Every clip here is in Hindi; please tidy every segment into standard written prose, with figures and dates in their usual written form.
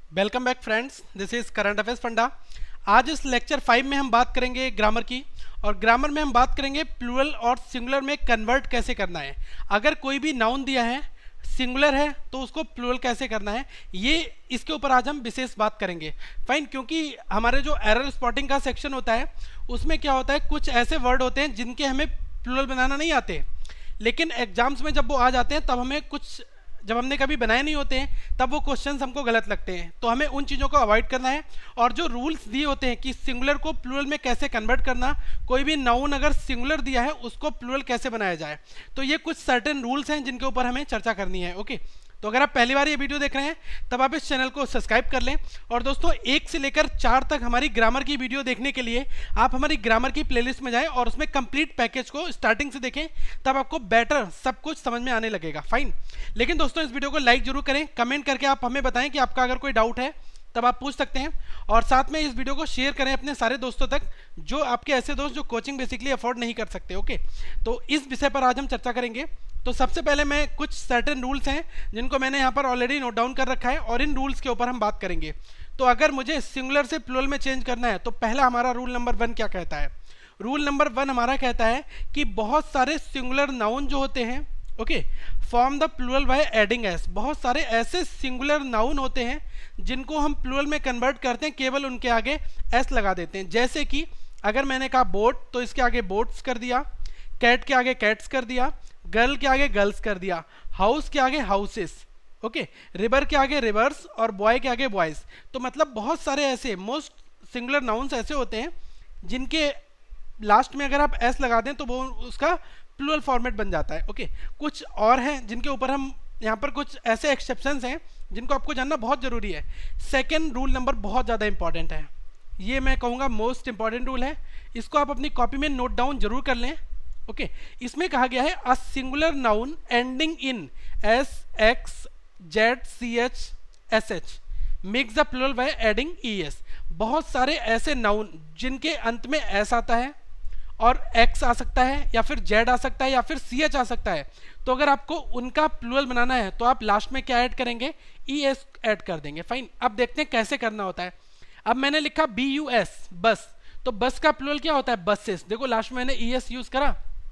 Welcome back friends, this is current affairs funda. आज इस लेक्चर 5 में हम बात करेंगे ग्रामर की, और ग्रामर में हम बात करेंगे प्लूरल और सिंगुलर में कन्वर्ट कैसे करना है। अगर कोई भी नाउन दिया है सिंगुलर है तो उसको प्लूरल कैसे करना है, ये इसके ऊपर आज हम विशेष बात करेंगे। फाइन, क्योंकि हमारे जो एरर स्पॉटिंग का सेक्शन होता है उसमें क्या होता है, कुछ ऐसे वर्ड होते हैं जिनके हमें प्लूरल बनाना नहीं आते, लेकिन एग्जाम्स में जब वो आ जाते हैं तब हमें कुछ, जब हमने कभी बनाए नहीं होते हैं तब वो क्वेश्चंस हमको गलत लगते हैं। तो हमें उन चीज़ों को अवॉइड करना है। और जो रूल्स दिए होते हैं कि सिंगुलर को प्लूरल में कैसे कन्वर्ट करना, कोई भी नाउन अगर सिंगुलर दिया है उसको प्लूरल कैसे बनाया जाए, तो ये कुछ सर्टेन रूल्स हैं जिनके ऊपर हमें चर्चा करनी है। ओके, तो अगर आप पहली बार ये वीडियो देख रहे हैं तब आप इस चैनल को सब्सक्राइब कर लें। और दोस्तों 1 से लेकर 4 तक हमारी ग्रामर की वीडियो देखने के लिए आप हमारी ग्रामर की प्लेलिस्ट में जाएं और उसमें कंप्लीट पैकेज को स्टार्टिंग से देखें, तब आपको बेटर सब कुछ समझ में आने लगेगा। फाइन, लेकिन दोस्तों इस वीडियो को लाइक जरूर करें, कमेंट करके आप हमें बताएं कि आपका अगर कोई डाउट है तब आप पूछ सकते हैं। और साथ में इस वीडियो को शेयर करें अपने सारे दोस्तों तक, जो आपके ऐसे दोस्त जो कोचिंग बेसिकली अफोर्ड नहीं कर सकते। ओके, तो इस विषय पर आज हम चर्चा करेंगे। तो सबसे पहले मैं कुछ सर्टेन रूल्स हैं जिनको मैंने यहाँ पर ऑलरेडी नोट डाउन कर रखा है और इन रूल्स के ऊपर हम बात करेंगे। तो अगर मुझे सिंगुलर से प्लूरल में चेंज करना है तो पहला हमारा रूल नंबर 1 क्या कहता है। रूल नंबर 1 हमारा कहता है कि बहुत सारे सिंगुलर नाउन जो होते हैं, okay, form the plural by adding S. बहुत सारे ऐसे सिंगुलर नाउन होते हैं जिनको हम प्लूरल में कन्वर्ट करते हैं, केवल उनके आगे एस लगा देते हैं। जैसे कि अगर मैंने कहा बोट तो इसके आगे बोट्स कर दिया, कैट के आगे कैट्स कर दिया, गर्ल के आगे गर्ल्स कर दिया, हाउस के आगे हाउसेस, ओके, रिवर के आगे रिवर्स और बॉय के आगे बॉयज। तो मतलब बहुत सारे ऐसे मोस्ट सिंगुलर नाउन्स ऐसे होते हैं जिनके लास्ट में अगर आप एस लगा दें तो वो उसका प्लूरल फॉर्मेट बन जाता है। ओके, कुछ और हैं जिनके ऊपर हम यहाँ पर कुछ ऐसे एक्सेप्शंस हैं जिनको आपको जानना बहुत ज़रूरी है। सेकेंड रूल नंबर बहुत ज़्यादा इंपॉर्टेंट है, ये मैं कहूँगा मोस्ट इंपॉर्टेंट रूल है, इसको आप अपनी कॉपी में नोट डाउन जरूर कर लें। ओके, इसमें कहा गया है a singular noun ending in S, X, Z, C H, S H makes the plural by adding E S. बहुत सारे ऐसे नाउन जिनके अंत में एस आता है और एक्स आ सकता है या फिर जेड आ सकता है या फिर सी एच आ सकता है, तो अगर आपको उनका प्लूरल बनाना है तो आप लास्ट में क्या ऐड करेंगे, ई एस ऐड कर देंगे। फाइन, अब देखते हैं कैसे करना होता है। अब मैंने लिखा बी यू एस, बस, तो बस का प्लूरल क्या होता है, बसेस। देखो लास्ट में मैंने ई एस यूज करा।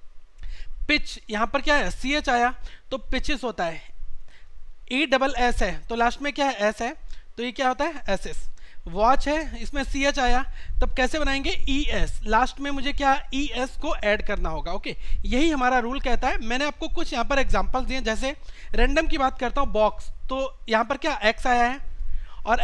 पिच, यहाँ पर क्या है, सी एच आया तो पिचेस होता है। ई डबल एस है तो लास्ट में क्या है, एस है, तो ये क्या होता है, एस एस। वॉच है, इसमें सी एच आया, तब कैसे बनाएंगे, ई एस, लास्ट में मुझे क्या, ई एस को ऐड करना होगा। ओके, यही हमारा रूल कहता है। मैंने आपको कुछ यहाँ पर एग्जांपल्स दिए, जैसे रैंडम की बात करता हूँ, बॉक्स, तो यहाँ पर क्या एक्स आया है और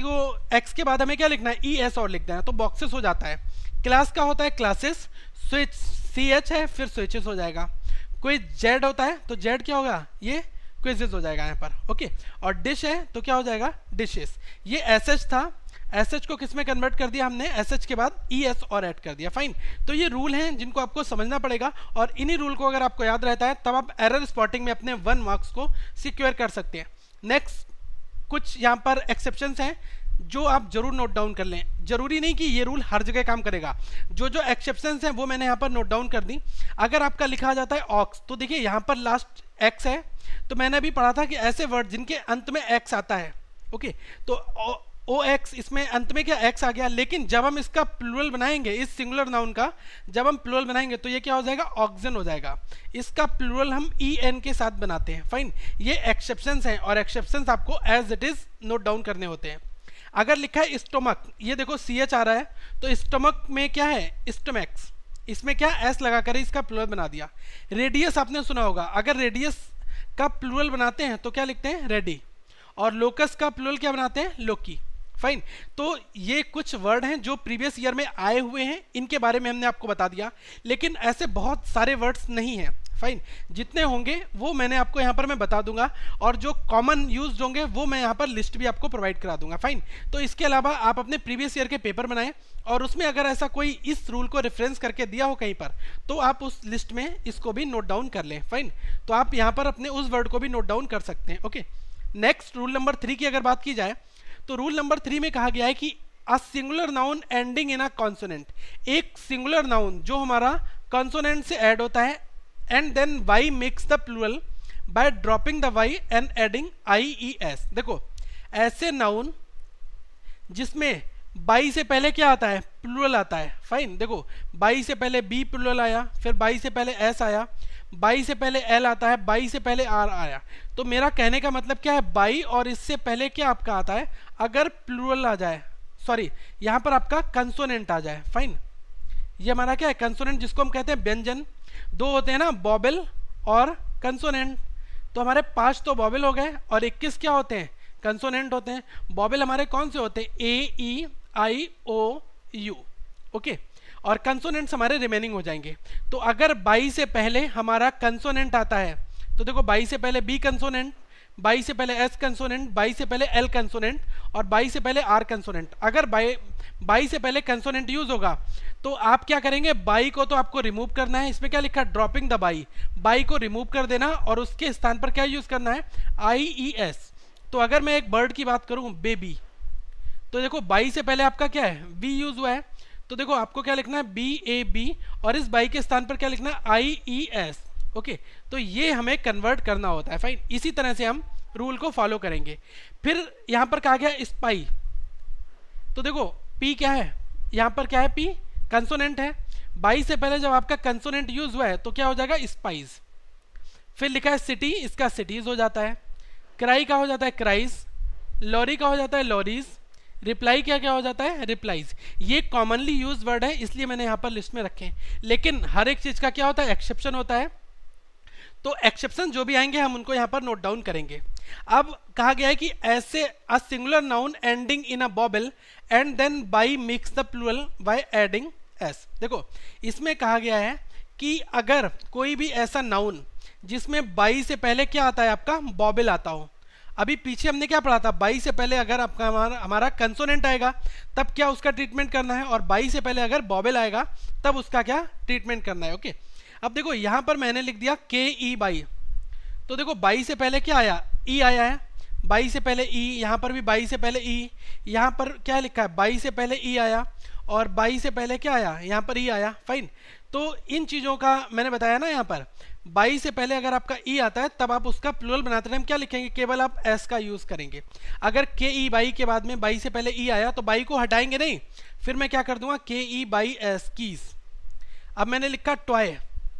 एक्स के बाद हमें क्या लिखना है, ई एस और लिख देना है, तो बॉक्सेस हो जाता है। क्लास का होता है क्लासेस, स्विच सी एच है फिर स्विचेस हो जाएगा। कोई जेड होता है तो जेड क्या होगा, ये क्विजेस हो जाएगा यहाँ पर। ओके, और डिश है तो क्या हो जाएगा, डिशेस। ये एस एच था, एस एच को किस में कन्वर्ट कर दिया हमने, एस एच के बाद ई एस और ऐड कर दिया। फाइन, तो ये रूल हैं जिनको आपको समझना पड़ेगा, और इन्हीं रूल को अगर आपको याद रहता है तब आप एरर स्पॉटिंग में अपने 1 मार्क्स को सिक्योर कर सकते हैं। नेक्स्ट, कुछ यहाँ पर एक्सेप्शंस हैं जो आप जरूर नोट डाउन कर लें। जरूरी नहीं कि ये रूल हर जगह काम करेगा, जो जो एक्सेप्शंस हैं वो मैंने यहाँ पर नोट डाउन कर दी। अगर आपका लिखा जाता है ऑक्स, तो देखिए यहाँ पर लास्ट एक्स है, तो मैंने अभी पढ़ा था कि ऐसे वर्ड जिनके अंत में एक्स आता है, ओके, तो ओ एक्स, इसमें अंत में क्या एक्स आ गया, लेकिन जब हम इसका प्लूरल बनाएंगे, इस सिंगुलर नाउन का जब हम प्लूरल बनाएंगे तो ये क्या हो जाएगा, ऑक्सन हो जाएगा। इसका प्लूरल हम ई एन के साथ बनाते हैं। फाइन, ये एक्सेप्शंस हैं और एक्सेप्शंस आपको as it is note down करने होते हैं। अगर लिखा है स्टोमक, ये देखो सी एच आ रहा है, तो स्टोमक में क्या है, स्टोमैक्स, इसमें क्या एस लगा कर इसका प्लूरल बना दिया। रेडियस आपने सुना होगा, अगर रेडियस का प्लूरल बनाते हैं तो क्या लिखते हैं, रेडी, और लोकस का प्लूरल क्या बनाते हैं, लोकी। फाइन, तो ये कुछ वर्ड हैं जो प्रीवियस ईयर में आए हुए हैं, इनके बारे में हमने आपको बता दिया, लेकिन ऐसे बहुत सारे वर्ड्स नहीं हैं। फाइन, जितने होंगे वो मैंने आपको यहाँ पर मैं बता दूंगा, और जो कॉमन यूज्ड होंगे वो मैं यहाँ पर लिस्ट भी आपको प्रोवाइड करा दूंगा। फाइन, तो इसके अलावा आप अपने प्रीवियस ईयर के पेपर बनाएं, और उसमें अगर ऐसा कोई इस रूल को रेफरेंस करके दिया हो कहीं पर, तो आप उस लिस्ट में इसको भी नोट डाउन कर लें। फाइन, तो आप यहाँ पर अपने उस वर्ड को भी नोट डाउन कर सकते हैं। ओके, नेक्स्ट रूल नंबर 3 की अगर बात की जाए तो रूल नंबर 3 में कहा गया है कि a singular noun ending in a consonant, एक सिंगुलर नाउन जो हमारा कॉन्सोनेंट से ऐड होता है, and then Y makes the plural by dropping the Y and adding I E S. देखो ऐसे नाउन जिसमें बाई से पहले क्या आता है, प्लूरल आता है। फाइन, देखो बाई से पहले बी प्लूरल आया, फिर बाई से पहले एस आया, बाई से पहले एल आता है, बाई से पहले आर आया। तो मेरा कहने का मतलब क्या है, बाई और इससे पहले क्या आपका आता है, अगर प्लूरल आ जाए, सॉरी यहाँ पर आपका कंसोनेंट आ जाए। फाइन, ये हमारा क्या है, कंसोनेंट, जिसको हम कहते हैं व्यंजन। दो होते हैं ना, बॉबल और कंसोनेंट। तो हमारे 5 तो बॉबल हो गए और 21 क्या होते हैं, कंसोनेंट होते हैं। बॉबल हमारे कौन से होते हैं, A E I O U, okay, और कंसोनेंट्स हमारे रिमेनिंग हो जाएंगे। तो अगर बाई से पहले हमारा कंसोनेंट आता है, तो देखो बाई से पहले बी कंसोनेंट, बाई से पहले एस कंसोनेंट, बाई से पहले एल कंसोनेंट और बाई से पहले आर कंसोनेंट। अगर बाई से पहले कंसोनेंट यूज होगा तो आप क्या करेंगे, बाई को तो आपको रिमूव करना है। इसमें क्या लिखा है, ड्रॉपिंग द बाई, बाई को रिमूव कर देना और उसके स्थान पर क्या यूज करना है, आई ई एस। तो अगर मैं एक बर्ड की बात करूं, बेबी, तो देखो बाई से पहले आपका क्या है, बी यूज हुआ है। तो देखो आपको क्या लिखना है, बी ए बी, और इस बाई के स्थान पर क्या लिखना है, आई ई एस। ओके, तो ये हमें कन्वर्ट करना होता है। फाइन, इसी तरह से हम रूल को फॉलो करेंगे। फिर यहां पर कहा गया स्पाई, तो देखो पी क्या है, यहां पर क्या है, पी कंसोनेंट है। बाई से पहले जब आपका कंसोनेंट यूज हुआ है तो क्या हो जाएगा, स्पाइस। फिर लिखा है सिटी, इसका सिटीज हो जाता है। क्राई का हो जाता है क्राइज, लॉरी का हो जाता है लॉरीज, रिप्लाई क्या क्या हो जाता है, रिप्लाईज। ये कॉमनली यूज वर्ड है, इसलिए मैंने यहाँ पर लिस्ट में रखे। लेकिन हर एक चीज का क्या होता है, एक्सेप्शन होता है। तो एक्सेप्शन जो भी आएंगे हम उनको यहाँ पर नोट डाउन करेंगे। अब कहा गया है कि ऐसे a singular noun ending in a vowel and then Y makes the plural by adding S. देखो इसमें कहा गया है कि अगर कोई भी ऐसा नाउन जिसमें बाई से पहले क्या आता है, आपका बॉबल आता हो। अभी पीछे हमने क्या पढ़ा था, बाई से पहले अगर आपका हमारा कंसोनेंट आएगा तब क्या उसका ट्रीटमेंट करना है, और बाई से पहले अगर बॉबल आएगा तब उसका क्या ट्रीटमेंट करना है। ओके, अब देखो यहां पर मैंने लिख दिया के ई बाई। तो देखो बाई से पहले क्या आया, ई आया है, बाई से पहले ई, यहां पर भी बाई से पहले ई, यहां पर क्या लिखा है, बाई से पहले ई आया, और बाई से पहले क्या आया, यहां पर ई आया। फाइन, तो इन चीजों का मैंने बताया ना, यहां पर बाई से पहले अगर आपका ई आता है तब आप उसका प्लूरल बनाते टाइम क्या लिखेंगे, केवल आप एस का यूज करेंगे। अगर के ई बाई के बाद में बाई से पहले ई आया तो बाई को हटाएंगे नहीं, फिर मैं क्या कर दूंगा, के ई बाई एस, कीज। अब मैंने लिखा टॉय,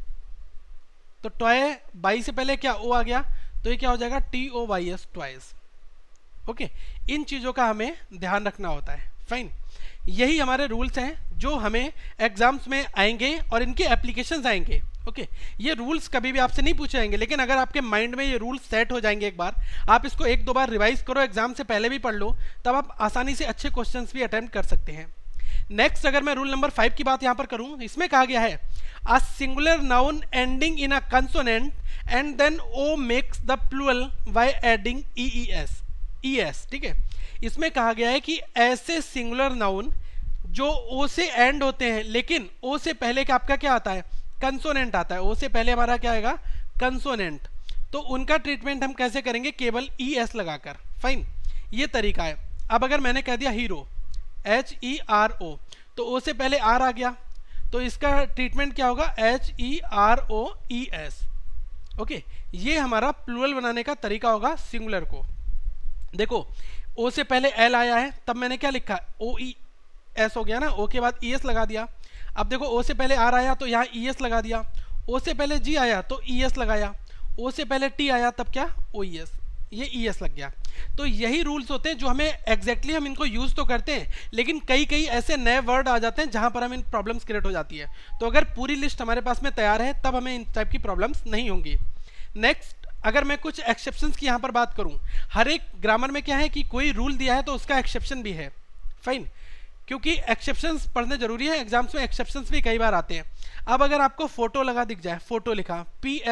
तो टॉय बाई से पहले क्या ओ आ गया, तो ये क्या हो जाएगा, T O Y S, toys. Okay, इन चीजों का हमें ध्यान रखना होता है। फाइन, यही हमारे रूल्स हैं जो हमें एग्जाम्स में आएंगे और इनके एप्लीकेशंस आएंगे। ओके, ये रूल्स कभी भी आपसे नहीं पूछे जाएंगे, लेकिन अगर आपके माइंड में ये रूल्स सेट हो जाएंगे एक बार, आप इसको 1-2 बार रिवाइज करो, एग्जाम से पहले भी पढ़ लो, तब आप आसानी से अच्छे क्वेश्चंस भी अटेम्प्ट कर सकते हैं। नेक्स्ट अगर मैं रूल नंबर 5 की बात यहाँ पर करूँ, इसमें कहा गया है a singular noun ending in a consonant and then O makes the plural by adding E S. ठीक है, इसमें कहा गया है कि ऐसे सिंगुलर नाउन जो ओ से एंड होते हैं, लेकिन ओ से पहले का आपका क्या आता है, कंसोनेंट आता है। ओ से पहले हमारा क्या आएगा, कंसोनेंट। तो उनका ट्रीटमेंट हम कैसे करेंगे, केवल ई एस लगाकर। फाइन, ये तरीका है। अब अगर मैंने कह दिया hero, H E R O, तो ओ से पहले आर आ गया, तो इसका ट्रीटमेंट क्या होगा, H E R O E S. Okay, ये हमारा प्लूरल बनाने का तरीका होगा सिंगुलर को। देखो ओ से पहले एल आया है, तब मैंने क्या लिखा, ओ ई एस हो गया ना, ओ के बाद ई एस लगा दिया। अब देखो ओ से पहले आर आया तो यहाँ ई एस लगा दिया, ओ से पहले जी आया तो ई एस लगाया, ओ से पहले टी आया तब क्या, ओ ई एस, ये ई एस लग गया। तो यही रूल्स होते हैं जो हमें एग्जैक्टली हम इनको यूज तो करते हैं, लेकिन कई कई ऐसे नए वर्ड आ जाते हैं जहां पर हमें प्रॉब्लम्स क्रिएट हो जाती है। तो अगर पूरी लिस्ट हमारे पास में तैयार है तब हमें इन टाइप की प्रॉब्लम्स नहीं होंगी। नेक्स्ट अगर मैं कुछ एक्सेप्शंस की यहाँ पर बात करूँ, हर एक ग्रामर में क्या है कि कोई रूल दिया है तो उसका एक्सेप्शन भी है। फाइन, क्योंकि एक्सेप्शंस पढ़ने जरूरी है, एग्जाम्स में एक्सेप्शंस भी कई बार आते हैं। अब अगर आपको फोटो लगा दिख जाए, फोटो लिखा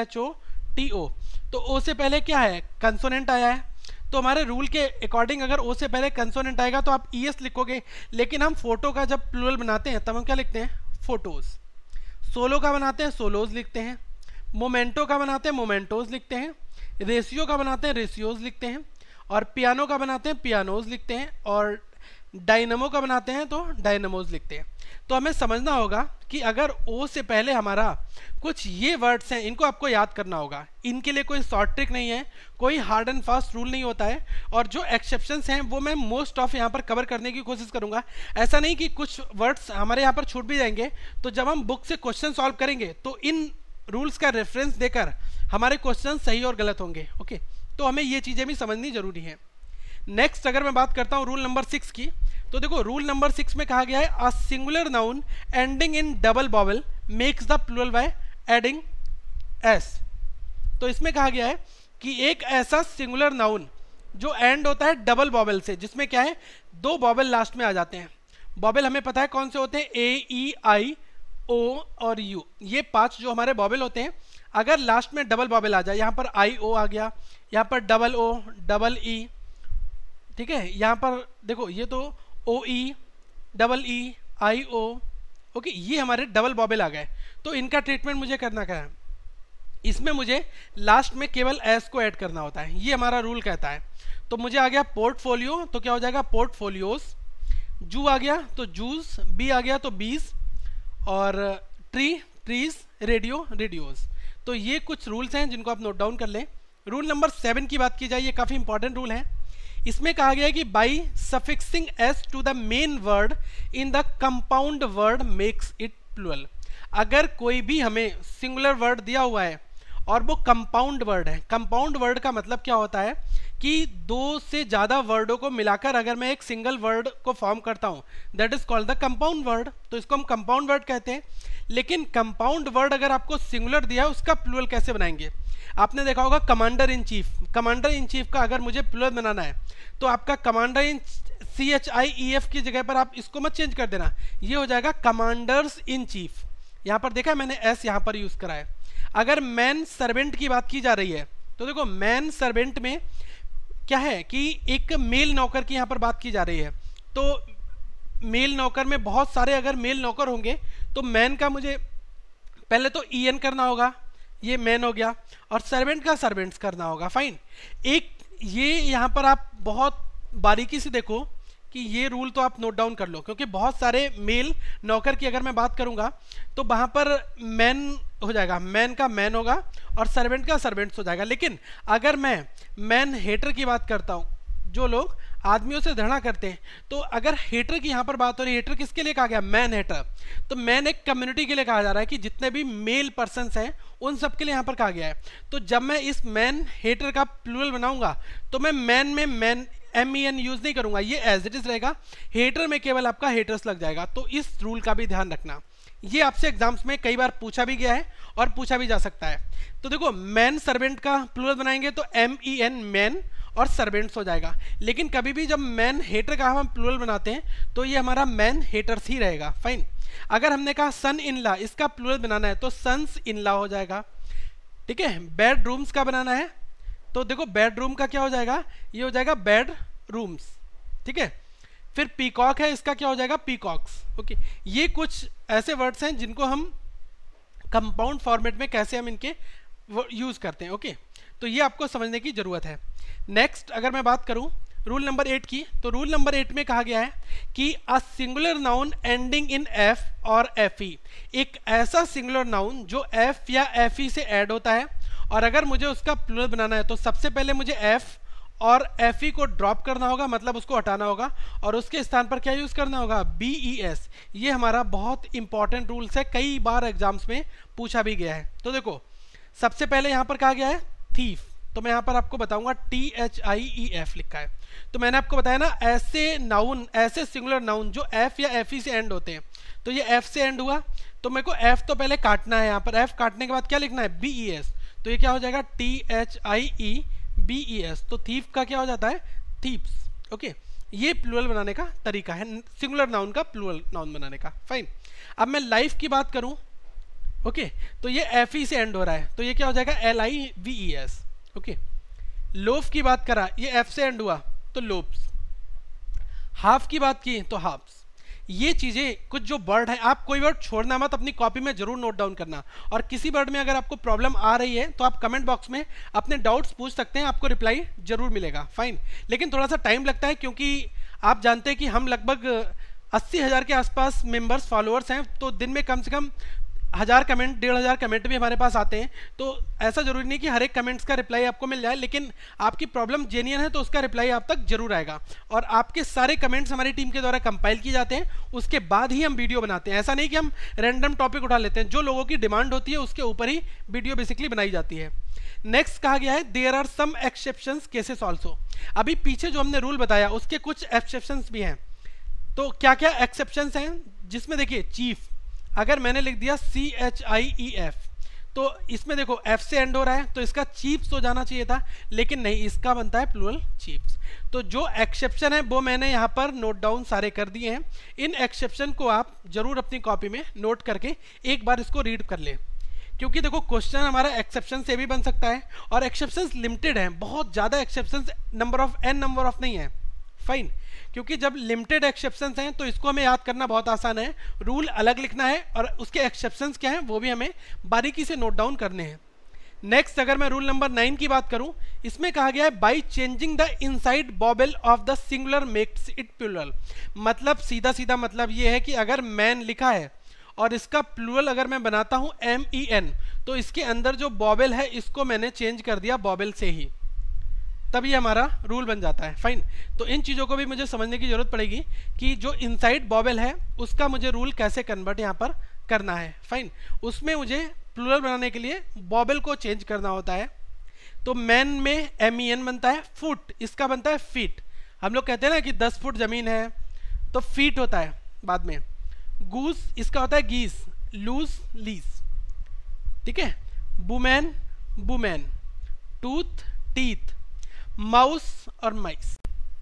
PHOTO, तो ओ से पहले क्या है, कंसोनेंट आया है, तो हमारे रूल के अकॉर्डिंग अगर ओ से पहले कंसोनेंट आएगा तो आप ES लिखोगे, लेकिन हम फोटो का जब प्लूरल बनाते हैं तब हम क्या लिखते हैं, फोटोज। सोलो का बनाते हैं सोलोज लिखते हैं, मोमेंटो का बनाते हैं मोमेंटोज लिखते हैं, रेशियो का बनाते हैं रेशियोज लिखते हैं, और पियानो का बनाते हैं पियानोज लिखते हैं, और डायनमो का बनाते हैं तो डायनमोज लिखते हैं। तो हमें समझना होगा कि अगर ओ से पहले हमारा कुछ ये वर्ड्स हैं, इनको आपको याद करना होगा। इनके लिए कोई शॉर्ट ट्रिक नहीं है, कोई हार्ड एंड फास्ट रूल नहीं होता है, और जो एक्सेप्शंस हैं वो मैं मोस्ट ऑफ यहाँ पर कवर करने की कोशिश करूँगा। ऐसा नहीं कि कुछ वर्ड्स हमारे यहाँ पर छूट भी जाएंगे, तो जब हम बुक से क्वेश्चन सॉल्व करेंगे तो इन रूल्स का रेफरेंस देकर हमारे क्वेश्चन सही और गलत होंगे। ओके, तो हमें ये चीज़ें भी समझनी जरूरी है। नेक्स्ट अगर मैं बात करता हूँ रूल नंबर 6 की, तो देखो रूल नंबर 6 में कहा गया है a singular noun ending in double vowel makes the plural by adding S. तो इसमें कहा गया है कि एक ऐसा सिंगुलर नाउन जो एंड होता है डबल वॉवेल से, जिसमें क्या है 2 वॉवेल लास्ट में आ जाते हैं। वॉवेल हमें पता है कौन से होते हैं, ए, ई, आई, ओ और यू, ये 5 जो हमारे वॉवेल होते हैं। अगर लास्ट में डबल वॉवेल आ जाए, यहाँ पर आई ओ आ गया, यहाँ पर डबल ओ, डबल ई, ठीक है, यहाँ पर देखो ये तो ओ ई, double E, I O, okay, ये हमारे डबल वॉवेल आ गए। तो इनका ट्रीटमेंट मुझे करना क्या है, इसमें मुझे लास्ट में केवल एस को ऐड करना होता है, ये हमारा रूल कहता है। तो मुझे आ गया पोर्टफोलियो, तो क्या हो जाएगा पोर्टफोलियोज, जू आ गया तो जूस, बी आ गया तो बीज, और ट्री ट्रीज, रेडियो रेडियोज। तो ये कुछ रूल्स हैं जिनको आप नोट डाउन कर लें। रूल नंबर 7 की बात की जाए, ये काफ़ी इंपॉर्टेंट रूल है। इसमें कहा गया है कि by suffixing S to the main word in the compound word makes it plural. अगर कोई भी हमें सिंगुलर वर्ड दिया हुआ है और वो कंपाउंड वर्ड है, कंपाउंड वर्ड का मतलब क्या होता है कि 2 से ज़्यादा वर्डों को मिलाकर अगर मैं एक सिंगल वर्ड को फॉर्म करता हूँ, that is called the compound word. तो इसको हम कंपाउंड वर्ड कहते हैं। लेकिन कंपाउंड वर्ड अगर आपको सिंगुलर दिया है, उसका प्लूरल कैसे बनाएंगे? आपने देखा होगा commander in chief, commander in chief का अगर मुझे प्लूरल बनाना है तो आपका कमांडर इन CHIEF की जगह पर आप इसको मत चेंज कर देना, ये हो जाएगा कमांडर्स इन चीफ। यहाँ पर देखा है मैंने एस यहाँ पर यूज करा है। अगर मैन सर्वेंट की बात की जा रही है तो देखो मैन सर्वेंट में क्या है कि एक मेल नौकर की यहाँ पर बात की जा रही है। तो मेल नौकर में बहुत सारे अगर मेल नौकर होंगे तो मैन का मुझे पहले तो EN करना होगा, ये मैन हो गया, और सर्वेंट का सर्वेंट्स करना होगा। फाइन, एक ये यहाँ पर आप बहुत बारीकी से देखो कि ये रूल तो आप नोट डाउन कर लो, क्योंकि बहुत सारे मेल नौकर की अगर मैं बात करूँगा तो वहाँ पर मैन हो जाएगा, मैन का मैन होगा और सर्वेंट का सर्वेंट्स हो जाएगा। लेकिन अगर मैं मैन हेटर की बात करता हूँ, जो लोग आदमियों से घृणा करते हैं, तो अगर हेटर की यहाँ पर बात हो रही है, हेटर किसके लिए कहा गया? Man hater. तो मैन एक कम्युनिटी के लिए कहा जा रहा है कि जितने भी मेल पर्सन्स हैं उन सब के लिए यहाँ पर कहा गया है। तो जब मैं इस मैन हेटर का प्लूरल बनाऊंगा तो मैं मैन में मैन MEN यूज नहीं करूंगा, ये एज इट इज रहेगा। हेटर में केवल आपका हेटर्स लग जाएगा। तो इस रूल का भी ध्यान रखना, ये आपसे एग्जाम्स में कई बार पूछा भी गया है और पूछा भी जा सकता है। तो देखो मैन सर्वेंट का प्लूरल बनाएंगे तो MEN मैन और सर्वेंट्स हो जाएगा। लेकिन कभी भी जब मैन हेटर का हम प्लूरल बनाते हैं तो ये हमारा मैन हेटर्स ही रहेगा। फाइन, अगर हमने कहा सन इन लॉ, इसका प्लूरल बनाना है तो सन्स इन लॉ हो जाएगा। ठीक है, बेड रूम्स का बनाना है तो देखो बेडरूम का क्या हो जाएगा, ये हो जाएगा बेड रूम्स। ठीक है, फिर पीकॉक है, इसका क्या हो जाएगा? पीकॉक्स। ओके, ये कुछ ऐसे वर्ड्स हैं जिनको हम कंपाउंड फॉर्मेट में कैसे हम इनके यूज करते हैं। ओके, तो ये आपको समझने की जरूरत है। नेक्स्ट अगर मैं बात करूं रूल नंबर 8 की, तो रूल नंबर 8 में कहा गया है कि a singular noun ending in F और FE, एक ऐसा सिंगुलर नाउन जो F या FE से ऐड होता है, और अगर मुझे उसका प्लूरल बनाना है तो सबसे पहले मुझे F और FE को ड्रॉप करना होगा, मतलब उसको हटाना होगा, और उसके स्थान पर क्या यूज करना होगा? BES। ये हमारा बहुत इंपॉर्टेंट रूल्स है, कई बार एग्जाम्स में पूछा भी गया है। तो देखो सबसे पहले यहाँ पर कहा गया है थीफ, तो मैं यहाँ पर आपको बताऊंगा THIEF लिखा है। तो मैंने आपको बताया ना, ऐसे नाउन, ऐसे सिंगुलर नाउन जो F या FE से एंड होते हैं, तो ये F से एंड हुआ तो मेरे को F तो पहले काटना है, यहाँ पर F काटने के बाद क्या लिखना है? BES। तो ये क्या हो जाएगा? THIEBES। तो थीफ का क्या हो जाता है? थीप्स। ओके, ये प्लूरल बनाने का तरीका है, सिंगुलर नाउन का प्लूरल नाउन बनाने का। फाइन, अब मैं लाइफ की बात करूं, ओके, तो ये FE से एंड हो रहा है तो ये क्या हो जाएगा? LIVES। ओके, लोफ की बात करा, ये F से एंड हुआ तो लोप्स। हाफ की बात की तो हाफ्स। ये चीजें कुछ जो वर्ड है, आप कोई वर्ड छोड़ना मत, अपनी कॉपी में जरूर नोट डाउन करना। और किसी वर्ड में अगर आपको प्रॉब्लम आ रही है तो आप कमेंट बॉक्स में अपने डाउट्स पूछ सकते हैं, आपको रिप्लाई जरूर मिलेगा। फाइन, लेकिन थोड़ा सा टाइम लगता है क्योंकि आप जानते हैं कि हम लगभग 80,000 के आसपास मेंबर्स फॉलोअर्स हैं, तो दिन में कम से कम 1000 कमेंट 1500 कमेंट भी हमारे पास आते हैं। तो ऐसा जरूरी नहीं कि हर एक कमेंट्स का रिप्लाई आपको मिल जाए, लेकिन आपकी प्रॉब्लम जेन्युइन है तो उसका रिप्लाई आप तक जरूर आएगा। और आपके सारे कमेंट्स हमारी टीम के द्वारा कंपाइल किए जाते हैं, उसके बाद ही हम वीडियो बनाते हैं। ऐसा नहीं कि हम रैंडम टॉपिक उठा लेते हैं, जो लोगों की डिमांड होती है उसके ऊपर ही वीडियो बेसिकली बनाई जाती है। नेक्स्ट कहा गया है there are some exceptions cases also. अभी पीछे जो हमने रूल बताया उसके कुछ एक्सेप्शंस भी हैं। तो क्या क्या एक्सेप्शंस हैं, जिसमें देखिए चीफ, अगर मैंने लिख दिया CHIEF तो इसमें देखो F से एंड हो रहा है तो इसका चीफ्स तो जाना चाहिए था, लेकिन नहीं, इसका बनता है प्लूरल चीफ्स। तो जो एक्सेप्शन है वो मैंने यहाँ पर नोट डाउन सारे कर दिए हैं। इन एक्सेप्शन को आप जरूर अपनी कॉपी में नोट करके एक बार इसको रीड कर लें, क्योंकि देखो क्वेश्चन हमारा एक्सेप्शन से भी बन सकता है और एक्सेप्शंस लिमिटेड हैं, बहुत ज़्यादा एक्सेप्शंस नंबर ऑफ नहीं है। फाइन, क्योंकि जब लिमिटेड एक्सेप्शंस हैं तो इसको हमें याद करना बहुत आसान है, रूल अलग लिखना है और उसके एक्सेप्शंस क्या हैं वो भी हमें बारीकी से नोट डाउन करने हैं। नेक्स्ट अगर मैं रूल नंबर 9 की बात करूं, इसमें कहा गया है by changing the inside vowel of the singular makes it plural. मतलब सीधा सीधा मतलब ये है कि अगर मैन लिखा है और इसका प्लूरल अगर मैं बनाता हूं MEN, तो इसके अंदर जो बॉबल है इसको मैंने चेंज कर दिया बॉबल से ही, तभी हमारा रूल बन जाता है। फाइन, तो इन चीज़ों को भी मुझे समझने की जरूरत पड़ेगी कि जो इनसाइड बॉबल है उसका मुझे रूल कैसे कन्वर्ट यहाँ पर करना है। फाइन, उसमें मुझे प्लूरल बनाने के लिए बॉबल को चेंज करना होता है। तो मैन में MEN बनता है, फुट इसका बनता है फीट। हम लोग कहते हैं ना कि 10 फुट जमीन है तो फीट होता है बाद में। गूस इसका होता है गीस, लूज लीस, ठीक है। Women women, tooth teeth, mouse और माइस।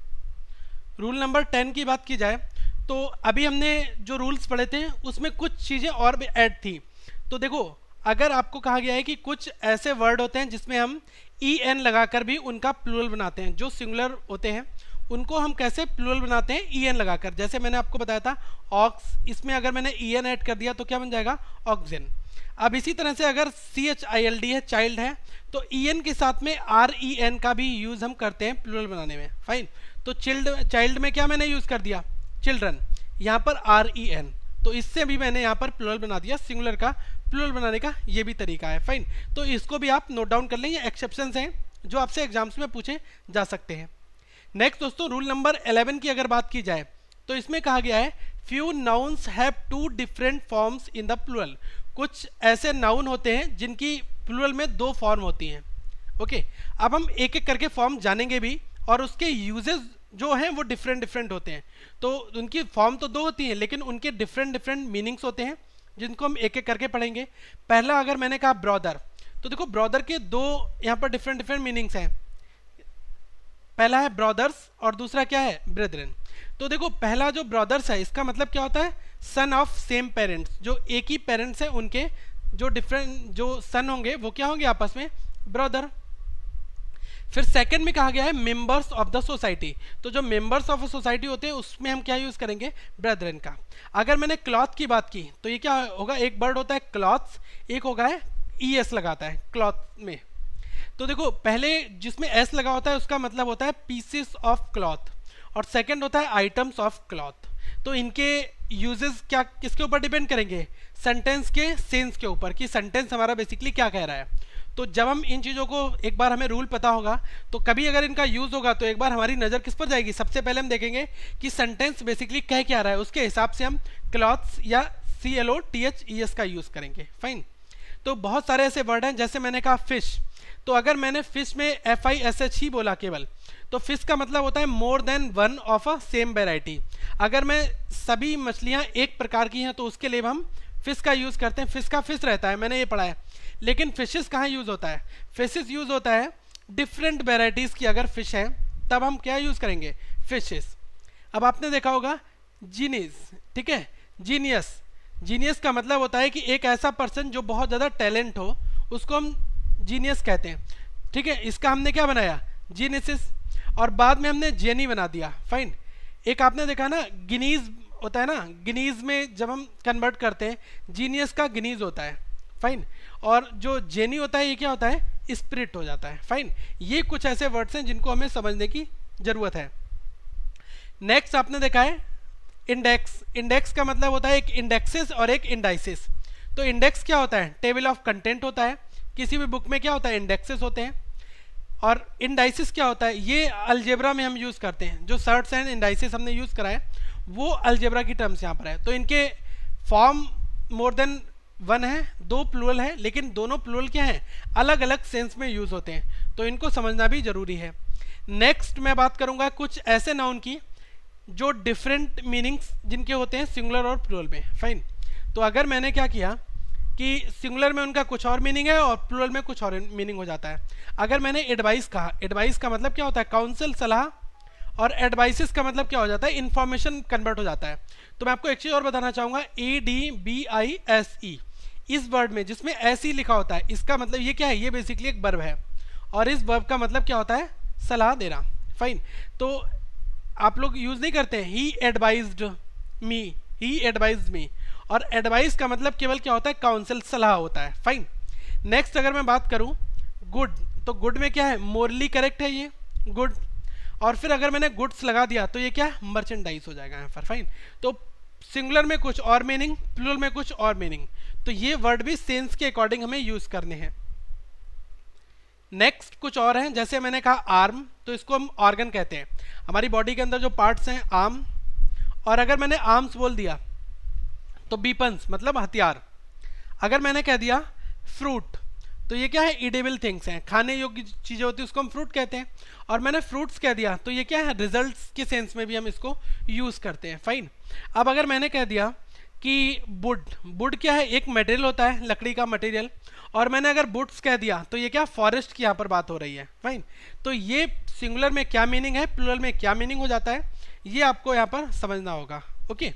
रूल नंबर 10 की बात की जाए तो अभी हमने जो रूल्स पढ़े थे उसमें कुछ चीज़ें और भी ऐड थी। तो देखो, अगर आपको कहा गया है कि कुछ ऐसे वर्ड होते हैं जिसमें हम EN लगाकर भी उनका प्लूरल बनाते हैं, जो सिंगुलर होते हैं उनको हम कैसे प्लूरल बनाते हैं EN लगाकर। जैसे मैंने आपको बताया था ऑक्स, इसमें अगर मैंने EN ऐड कर दिया तो क्या बन जाएगा, ऑक्सिजन। अब इसी तरह से अगर CHILD है, चाइल्ड है, तो EN के साथ में REN का भी यूज़ हम करते हैं प्लूरल बनाने में। फाइन, तो चाइल्ड में क्या मैंने यूज़ कर दिया, चिल्ड्रन, यहाँ पर REN, तो इससे भी मैंने यहाँ पर प्लूरल बना दिया। सिंगुलर का प्लूरल बनाने का ये भी तरीका है। फाइन, तो इसको भी आप नोट डाउन कर लें, ये एक्सेप्शंस हैं जो आपसे एग्जाम्स में पूछे जा सकते हैं। नेक्स्ट दोस्तों, रूल नंबर 11 की अगर बात की जाए तो इसमें कहा गया है few nouns have 2 different forms in the plural. कुछ ऐसे नाउन होते हैं जिनकी प्लूरल में 2 फॉर्म होती हैं। ओके, अब हम एक एक करके फॉर्म जानेंगे भी और उसके यूजेस जो हैं वो डिफरेंट होते हैं। तो उनकी फॉर्म तो 2 होती हैं लेकिन उनके डिफरेंट मीनिंग्स होते हैं जिनको हम एक एक करके पढ़ेंगे। पहला अगर मैंने कहा ब्रदर, तो देखो ब्रदर के 2 यहाँ पर डिफरेंट मीनिंग्स हैं। पहला है ब्रदर्स और दूसरा क्या है, ब्रेदरन। तो देखो पहला जो ब्रदर्स है इसका मतलब क्या होता है, सन ऑफ सेम पेरेंट्स, जो एक ही पेरेंट्स हैं उनके जो डिफरेंट जो सन होंगे वो क्या होंगे आपस में, ब्रदर। फिर सेकंड में कहा गया है मेंबर्स ऑफ द सोसाइटी, तो जो मेंबर्स ऑफ अ सोसाइटी होते हैं उसमें हम क्या यूज करेंगे, ब्रेदरन का। अगर मैंने क्लॉथ की बात की तो ये क्या होगा, एक वर्ड होता है क्लॉथ्स, एक होगा है ES लगाता है क्लॉथ में। तो देखो पहले जिसमें S लगा होता है उसका मतलब होता है पीसेस ऑफ क्लॉथ और सेकंड होता है आइटम्स ऑफ क्लॉथ। तो इनके यूजेस क्या किसके ऊपर डिपेंड करेंगे, सेंटेंस के सेंस के ऊपर, कि सेंटेंस हमारा बेसिकली क्या कह रहा है। तो जब हम इन चीज़ों को एक बार हमें रूल पता होगा तो कभी अगर इनका यूज़ होगा तो एक बार हमारी नज़र किस पर जाएगी, सबसे पहले हम देखेंगे कि सेंटेंस बेसिकली कह क्या रहा है, उसके हिसाब से हम क्लॉथ्स या CLOTHES का यूज़ करेंगे। फाइन, तो बहुत सारे ऐसे वर्ड हैं, जैसे मैंने कहा फिश, तो अगर मैंने फिश में FISH ही बोला केवल, तो फिश का मतलब होता है more than one of a same variety. अगर मैं सभी मछलियाँ एक प्रकार की हैं तो उसके लिए हम फिश का यूज़ करते हैं। फिश का फिश रहता है, मैंने ये पढ़ा है। लेकिन फिशेस कहाँ यूज़ होता है, फिशेस यूज़ होता है डिफरेंट वेराइटीज़ की अगर फिश है तब हम क्या यूज़ करेंगे, फिशेस। अब आपने देखा होगा जीनियस, ठीक है, जीनियस, जीनियस का मतलब होता है कि एक ऐसा पर्सन जो बहुत ज़्यादा टैलेंट हो उसको हम जीनियस कहते हैं। ठीक है, इसका हमने क्या बनाया, जीनियसिस, और बाद में हमने जेनी बना दिया। फाइन, एक आपने देखा ना गिनीज होता है ना, गिनीज में जब हम कन्वर्ट करते हैं जीनियस का गिनीज होता है। फाइन, और जो जेनी होता है ये क्या होता है, स्पिरिट हो जाता है। फाइन, ये कुछ ऐसे वर्ड्स हैं जिनको हमें समझने की जरूरत है। नेक्स्ट आपने देखा है इंडेक्स। इंडेक्स का मतलब होता है एक इंडेक्सेस और एक इंडाइसेस। तो इंडेक्स क्या होता है? टेबल ऑफ कंटेंट होता है। किसी भी बुक में क्या होता है? इंडेक्सेस होते हैं। और इंडाइसेस क्या होता है? ये अलजेब्रा में हम यूज़ करते हैं। जो सर्ट्स एंड इंडाइसेस हमने यूज़ करा है वो अलजेब्रा की टर्म्स यहाँ पर है। तो इनके फॉर्म मोर देन वन है, दो प्लूरल है, लेकिन दोनों प्लूरल क्या हैं? अलग अलग सेंस में यूज़ होते हैं। तो इनको समझना भी जरूरी है। नेक्स्ट मैं बात करूँगा कुछ ऐसे नाउन की जो डिफरेंट मीनिंग्स जिनके होते हैं सिंगुलर और प्लूरल में। फाइन। तो अगर मैंने क्या किया कि सिंगुलर में उनका कुछ और मीनिंग है और प्लूरल में कुछ और मीनिंग हो जाता है। अगर मैंने एडवाइस कहा, एडवाइस का मतलब क्या होता है? काउंसिल, सलाह। और एडवाइसेस का मतलब क्या हो जाता है? इन्फॉर्मेशन कन्वर्ट हो जाता है। तो मैं आपको एक चीज़ और बताना चाहूँगा, ADVISE इस वर्ड में जिसमें ऐसी लिखा होता है, इसका मतलब ये क्या है? ये बेसिकली एक वर्ब है और इस वर्ब का मतलब क्या होता है? सलाह देना। फाइन। तो आप लोग यूज़ नहीं करते हैं ही एडवाइज्ड मी, ही एडवाइज्ड मी। और एडवाइस का मतलब केवल क्या होता है? काउंसिल, सलाह होता है। फाइन। नेक्स्ट अगर मैं बात करूं गुड, तो गुड में क्या है? मोरली करेक्ट है ये गुड। और फिर अगर मैंने गुड्स लगा दिया तो ये क्या है? मर्चेंडाइज हो जाएगा यहाँ पर। फाइन। तो सिंगुलर में कुछ और मीनिंग, प्लूरल में कुछ और मीनिंग। तो ये वर्ड भी सेंस के अकॉर्डिंग हमें यूज करने हैं। नेक्स्ट कुछ और हैं, जैसे मैंने कहा आर्म, तो इसको हम ऑर्गन कहते हैं। हमारी बॉडी के अंदर जो पार्ट्स हैं, आर्म। और अगर मैंने आर्म्स बोल दिया तो बीपन्स मतलब हथियार। अगर मैंने कह दिया फ्रूट, तो ये क्या है? ईडेबल थिंग्स हैं, खाने योग्य चीज़ें होती है, उसको हम फ्रूट कहते हैं। और मैंने फ्रूट्स कह दिया तो ये क्या है? रिजल्ट्स के सेंस में भी हम इसको यूज़ करते हैं। फाइन। अब अगर मैंने कह दिया कि वुड, वुड क्या है? एक मटेरियल होता है, लकड़ी का मटेरियल। और मैंने अगर वुड्स कह दिया तो ये क्या? फॉरेस्ट की यहाँ पर बात हो रही है। फाइन। तो ये सिंगुलर में क्या मीनिंग है, प्लूरल में क्या मीनिंग हो जाता है, ये आपको यहाँ पर समझना होगा। ओके।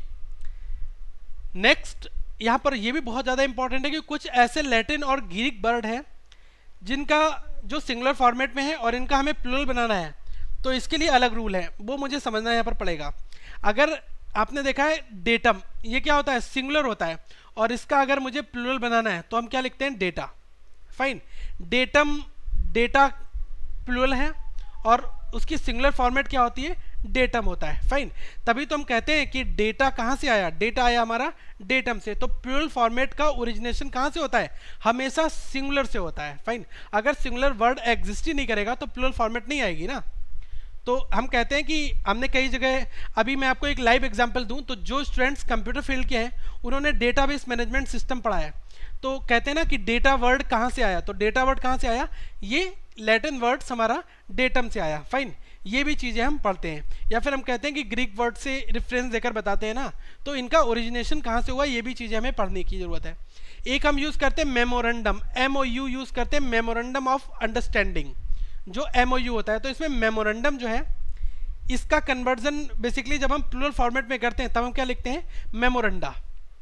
नेक्स्ट यहाँ पर ये भी बहुत ज़्यादा इंपॉर्टेंट है कि कुछ ऐसे लैटिन और ग्रीक वर्ड हैं जिनका जो सिंगुलर फॉर्मेट में है और इनका हमें प्लूरल बनाना है, तो इसके लिए अलग रूल है, वो मुझे समझना यहाँ पर पड़ेगा। अगर आपने देखा है डेटम, ये क्या होता है? सिंगुलर होता है। और इसका अगर मुझे प्लूरल बनाना है तो हम क्या लिखते हैं? Data. Fine. Datum, data plural है और उसकी सिंगुलर फॉर्मेट क्या होती है? डेटम होता है। फाइन। तभी तो हम कहते हैं कि डेटा कहाँ से आया? डेटा आया हमारा डेटम से। तो प्लूरल फॉर्मेट का ओरिजिनेशन कहाँ से होता है? हमेशा सिंगुलर से होता है। फाइन। अगर सिंगुलर वर्ड एग्जिस्ट ही नहीं करेगा तो प्लूरल फॉर्मेट नहीं आएगी ना। तो हम कहते हैं कि हमने कई जगह, अभी मैं आपको एक लाइव एग्जांपल दूं तो जो स्टूडेंट्स कंप्यूटर फील्ड के हैं उन्होंने डेटाबेस मैनेजमेंट सिस्टम पढ़ा है। तो कहते हैं ना कि डेटा वर्ड कहाँ से आया? तो डेटा वर्ड कहाँ से आया? ये लैटिन वर्ड्स हमारा डेटम से आया। फाइन। ये भी चीज़ें हम पढ़ते हैं। या फिर हम कहते हैं कि ग्रीक वर्ड से रेफरेंस देकर बताते हैं ना, तो इनका ओरिजिनेशन कहाँ से हुआ, ये भी चीज़ें हमें पढ़ने की ज़रूरत है। एक हम यूज़ करते हैं मेमोरेंडम, MOU यूज़ करते हैं, मेमोरेंडम ऑफ अंडरस्टैंडिंग, जो MOU होता है। तो इसमें मेमोरेंडम जो है इसका कन्वर्जन बेसिकली जब हम प्लूरल फॉर्मेट में करते हैं तब हम क्या लिखते हैं? मेमोरेंडा।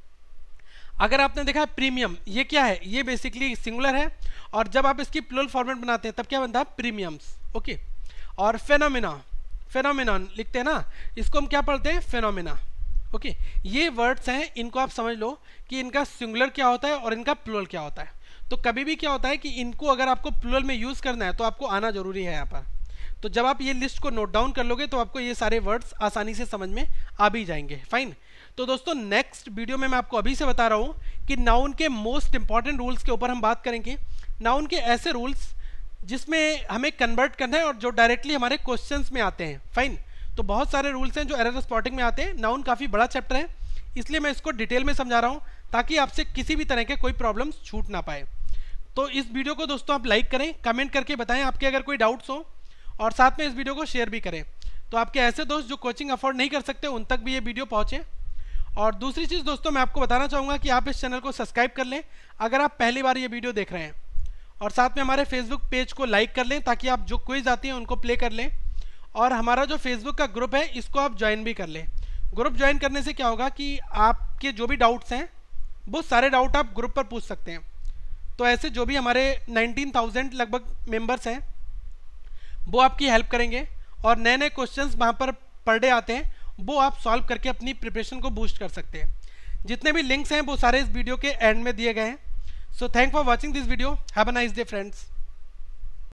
अगर आपने देखा है प्रीमियम, ये क्या है? ये बेसिकली सिंगुलर है और जब आप इसकी प्लूरल फॉर्मेट बनाते हैं तब क्या बनता है? प्रीमियम्स। ओके। और फेनोमेना, फेनोमेनॉन लिखते हैं ना, इसको हम क्या पढ़ते हैं? फेनोमेना। ओके। ये वर्ड्स हैं, इनको आप समझ लो कि इनका सिंगुलर क्या होता है और इनका प्लूरल क्या होता है। तो कभी भी क्या होता है कि इनको अगर आपको प्लूरल में यूज़ करना है तो आपको आना जरूरी है यहाँ पर। तो जब आप ये लिस्ट को नोट डाउन कर लोगे तो आपको ये सारे वर्ड्स आसानी से समझ में आ भी जाएंगे। फाइन। तो दोस्तों नेक्स्ट वीडियो में मैं आपको अभी से बता रहा हूँ कि नाउन के मोस्ट इंपॉर्टेंट रूल्स के ऊपर हम बात करेंगे। नाउन के ऐसे रूल्स जिसमें हमें कन्वर्ट करना है और जो डायरेक्टली हमारे क्वेश्चंस में आते हैं। फाइन। तो बहुत सारे रूल्स हैं जो एरर स्पॉटिंग में आते हैं। नाउन काफ़ी बड़ा चैप्टर है, इसलिए मैं इसको डिटेल में समझा रहा हूँ ताकि आपसे किसी भी तरह के कोई प्रॉब्लम्स छूट ना पाए। तो इस वीडियो को दोस्तों आप लाइक करें, कमेंट करके बताएं आपके अगर कोई डाउट्स हो, और साथ में इस वीडियो को शेयर भी करें तो आपके ऐसे दोस्त जो कोचिंग अफोर्ड नहीं कर सकते उन तक भी ये वीडियो पहुँचे। और दूसरी चीज़ दोस्तों मैं आपको बताना चाहूँगा कि आप इस चैनल को सब्सक्राइब कर लें अगर आप पहली बार ये वीडियो देख रहे हैं, और साथ में हमारे फेसबुक पेज को लाइक कर लें ताकि आप जो क्विज आती हैं उनको प्ले कर लें। और हमारा जो फेसबुक का ग्रुप है इसको आप ज्वाइन भी कर लें। ग्रुप ज्वाइन करने से क्या होगा कि आपके जो भी डाउट्स हैं वो सारे डाउट आप ग्रुप पर पूछ सकते हैं। तो ऐसे जो भी हमारे 19,000 लगभग मेंबर्स हैं वो आपकी हेल्प करेंगे और नए नए क्वेश्चंस वहाँ पर पर डे आते हैं वो आप सॉल्व करके अपनी प्रिपरेशन को बूस्ट कर सकते हैं। जितने भी लिंक्स हैं वो सारे इस वीडियो के एंड में दिए गए हैं। So thank for watching this video. Have a nice day friends.